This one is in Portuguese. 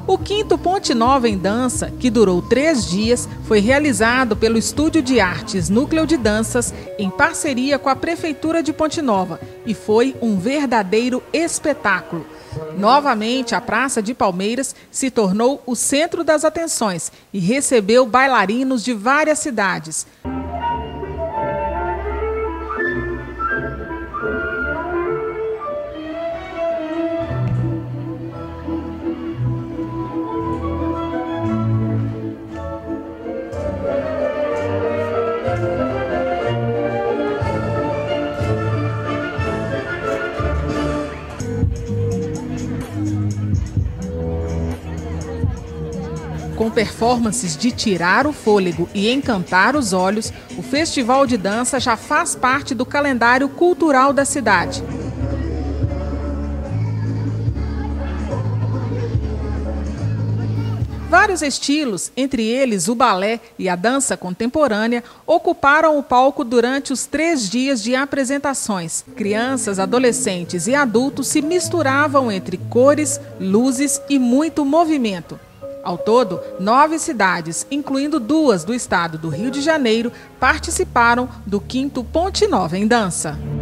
O 5º Ponte Nova em Dança, que durou 3 dias, foi realizado pelo Estúdio de Artes Núcleo de Danças em parceria com a Prefeitura de Ponte Nova e foi um verdadeiro espetáculo. Novamente, a Praça de Palmeiras se tornou o centro das atenções e recebeu bailarinos de várias cidades. Com performances de tirar o fôlego e encantar os olhos, o Festival de Dança já faz parte do calendário cultural da cidade. Vários estilos, entre eles o balé e a dança contemporânea, ocuparam o palco durante os 3 dias de apresentações. Crianças, adolescentes e adultos se misturavam entre cores, luzes e muito movimento. Ao todo, 9 cidades, incluindo 2 do estado do Rio de Janeiro, participaram do 5º Ponte Nova em Dança.